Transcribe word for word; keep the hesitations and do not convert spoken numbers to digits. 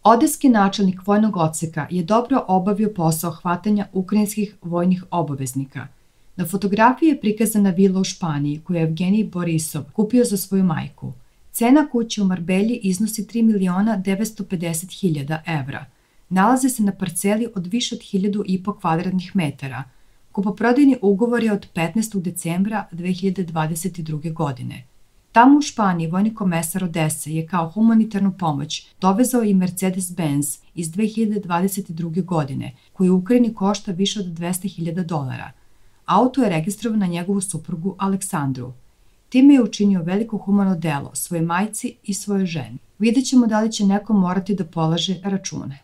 Odeski načelnik vojnog odseka je dobro obavio posao hvatanja ukrajinskih vojnih obaveznika. Na fotografiji je prikazana vila u Španiji koju je Evgenij Borisov kupio za svoju majku. Cena kuće u Marbelji iznosi tri miliona devetsto pedeset hiljada evra. Nalaze se na parceli od više od hiljadu i po kvadratnih metara. Kupoprodajni ugovor je od petnaestog decembra dve hiljade dvadeset druge. godine. Tamo u Španiji vojni komesar Odese je kao humanitarnu pomoć dovezao i Mercedes-Benz iz dve hiljade dvadeset druge. godine, koji u Ukrajini košta više od dvesta hiljada dolara. Auto je registrovan na njegovu suprugu Aleksandru. Time je učinio veliko humano delo svojoj majci i svojoj ženi. Vidjet ćemo da li će neko morati da polaže račune.